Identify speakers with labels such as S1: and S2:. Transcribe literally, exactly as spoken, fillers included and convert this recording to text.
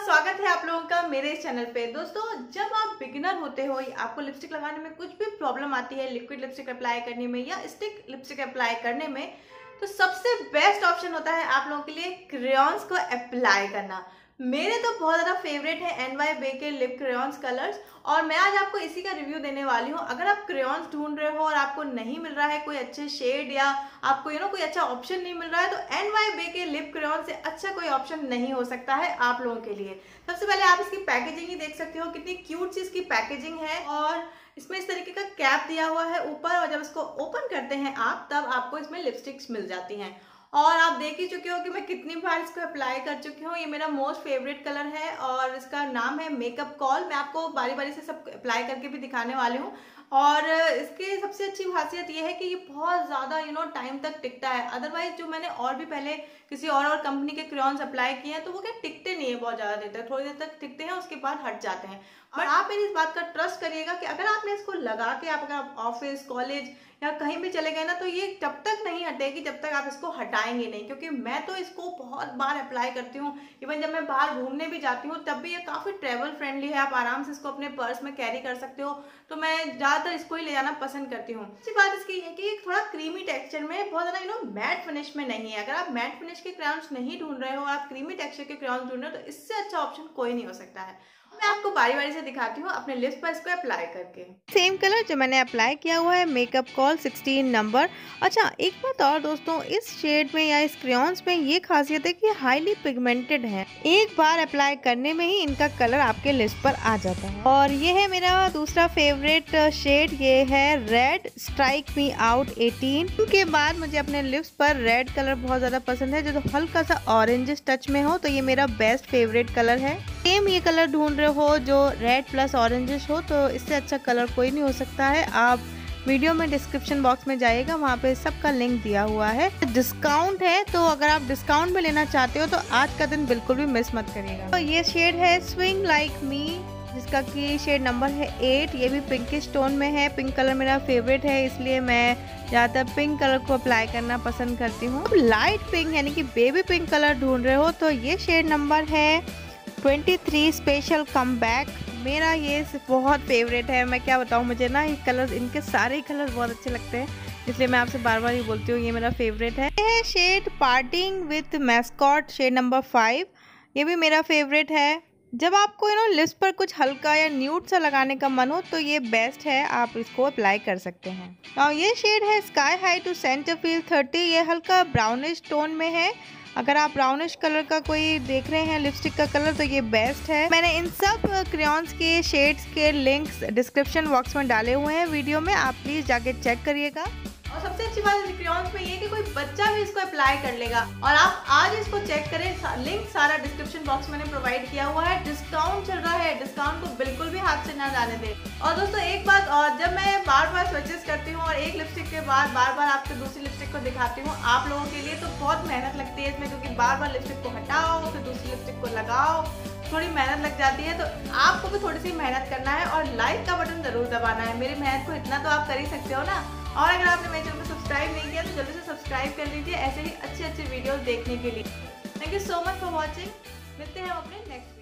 S1: स्वागत है आप लोगों का मेरे इस चैनल पे। दोस्तों, जब आप बिगिनर होते हो, आपको लिपस्टिक लगाने में कुछ भी प्रॉब्लम आती है, लिक्विड लिपस्टिक अप्लाई करने में या स्टिक लिपस्टिक अप्लाई करने में, तो सबसे बेस्ट ऑप्शन होता है आप लोगों के लिए क्रेयॉन्स को अप्लाई करना। मेरे तो बहुत ज़्यादा फेवरेट है एन वाई बे के लिप क्रेयॉन्स कलर्स, और मैं आज आपको इसी का रिव्यू देने वाली हूँ। अगर आप क्रेयॉन्स ढूंढ रहे हो और आपको नहीं मिल रहा है कोई अच्छे शेड या आपको यू नो कोई अच्छा ऑप्शन नहीं मिल रहा है, तो एन वाई बे के लिप क्रेयॉन से अच्छा कोई ऑप्शन नहीं हो सकता है आप लोगों के लिए। सबसे पहले आप इसकी पैकेजिंग ही देख सकते हो, कितनी क्यूट सी इसकी पैकेजिंग है, और इसमें इस तरीके का कैप दिया हुआ है ऊपर, और जब इसको ओपन करते हैं आप, तब आपको इसमें लिपस्टिक्स मिल जाती हैं। और आप देख ही चुके हो कि मैं कितनी बार इसको अप्लाई कर चुकी हूँ। ये मेरा मोस्ट फेवरेट कलर है और इसका नाम है मेकअप कॉल। मैं आपको बारी बारी से सब अप्लाई करके भी दिखाने वाली हूँ। और इसकी सबसे अच्छी खासियत ये है कि ये बहुत ज़्यादा यू नो टाइम तक टिकता है। अदरवाइज जो मैंने और भी पहले किसी और और कंपनी के क्रेयॉन्स अप्लाई किए हैं, तो वो क्या टिकते नहीं है बहुत ज़्यादा देर तक, थोड़ी देर तक टिकते हैं, उसके बाद हट जाते हैं। और आप मेरी इस बात का ट्रस्ट करिएगा कि अगर आपने इसको लगा के आप अगर ऑफिस, कॉलेज या कहीं भी चले गए ना, तो ये तब तक नहीं हटेगी जब तक आप इसको हटाएंगे नहीं। क्योंकि मैं तो इसको बहुत बार अप्लाई करती हूँ, इवन जब मैं बाहर घूमने भी जाती हूँ तब भी ये काफ़ी ट्रेवल फ्रेंडली है। आप आराम से इसको अपने पर्स में कैरी कर सकते हो, तो मैं ज़्यादातर इसको ही ले जाना पसंद करती हूँ। अच्छी बात इसकी है कि थोड़ा क्रीमी टेक्सचर में, बहुत ज़्यादा यू नो मैट फिनिश में नहीं है। अगर आप मैट फिनिश के क्रेयॉन्स नहीं ढूंढ रहे हो, आप क्रीमी टेक्सचर के क्रेयॉन्स ढूंढ रहे हो, तो इससे अच्छा ऑप्शन कोई नहीं हो सकता है। मैं आपको बारी बारी से दिखाती हूँ अपने लिप्स पर इसको अप्लाई करके। सेम कलर जो मैंने अप्लाई किया हुआ है, मेकअप कॉल सिक्सटीन नंबर। अच्छा, एक बात और दोस्तों, इस शेड में या इस क्रेयॉन्स में ये खासियत है कि हाईली पिगमेंटेड है। एक बार अप्लाई करने में ही इनका कलर आपके लिप्स पर आ जाता है। और ये है मेरा दूसरा फेवरेट शेड, ये है red strike me out eighteen. के बाद मुझे अपने लिप्स पर रेड कलर बहुत ज्यादा पसंद है, जो हल्का सा ऑरेंज टच में हो, तो ये मेरा बेस्ट फेवरेट कलर है। सेम ये कलर ढूंढ रहे हो जो रेड प्लस ऑरेंजिश हो, तो इससे अच्छा कलर कोई नहीं हो सकता है। आप वीडियो में डिस्क्रिप्शन बॉक्स में जाइएगा, वहाँ पे सबका लिंक दिया हुआ है। डिस्काउंट है, तो अगर आप डिस्काउंट में लेना चाहते हो तो आज का दिन बिल्कुल भी मिस मत करिएगा। तो ये शेड है स्विंग लाइक मी, जिसका कि शेड नंबर है एट। ये भी पिंकिश टोन में है। पिंक कलर मेरा फेवरेट है, इसलिए मैं ज़्यादातर पिंक कलर को अप्लाई करना पसंद करती हूँ। लाइट पिंक यानी कि बेबी पिंक कलर ढूंढ रहे हो, तो ये शेड नंबर है twenty three special come back. मेरा ये बहुत फेवरेट है। मैं क्या बताऊँ, मुझे ना ये कलर, इनके सारे कलर बहुत अच्छे लगते हैं, इसलिए मैं आपसे बार बार ये बोलती हूँ, ये मेरा फेवरेट है। ये है shade parting with mascot, shade number five. ये भी मेरा फेवरेट है। जब आपको यू नो लिप्स पर कुछ हल्का या न्यूड सा लगाने का मन हो, तो ये बेस्ट है, आप इसको अप्लाई कर सकते हैं। और ये शेड है sky high to centre feel thirty. ये हल्का ब्राउनिश टोन में है। अगर आप ब्राउनिश कलर का कोई देख रहे हैं लिपस्टिक का कलर, तो ये बेस्ट है। मैंने इन सब क्रेयॉन्स के शेड्स के लिंक्स डिस्क्रिप्शन बॉक्स में डाले हुए हैं वीडियो में, आप प्लीज जाके चेक करिएगा। और सबसे अच्छी बात है क्रेयॉन्स में ये कि कोई बच्चा भी इसको अप्लाई कर लेगा। और आप आज इसको चेक करें, लिंक सारा डिस्क्रिप्शन बॉक्स में मैंने प्रोवाइड किया हुआ है। डिस्काउंट चल रहा है, डिस्काउंट को बिल्कुल भी हाथ से ना जाने दें। और दोस्तों एक बात और, जब मैं बार बार स्वचेस करती हूँ और एक लिपस्टिक के बाद बार बार आपको दूसरी लिपस्टिक को दिखाती हूँ आप लोगों के लिए, तो बहुत मेहनत लगती है इसमें, क्योंकि बार बार लिपस्टिक को हटाओ, फिर दूसरी लिपस्टिक को लगाओ, थोड़ी मेहनत लग जाती है। तो आपको भी थोड़ी सी मेहनत करना है और लाइक का बटन जरूर दबाना है। मेरी मेहनत को इतना तो आप कर ही सकते हो ना। और अगर आपने मेरे चैनल को सब्सक्राइब नहीं किया, तो जल्दी से सब्सक्राइब कर लीजिए ऐसे ही अच्छे अच्छे वीडियोस देखने के लिए। Thank you so much for watching. मिलते हैं हम अपने नेक्स्ट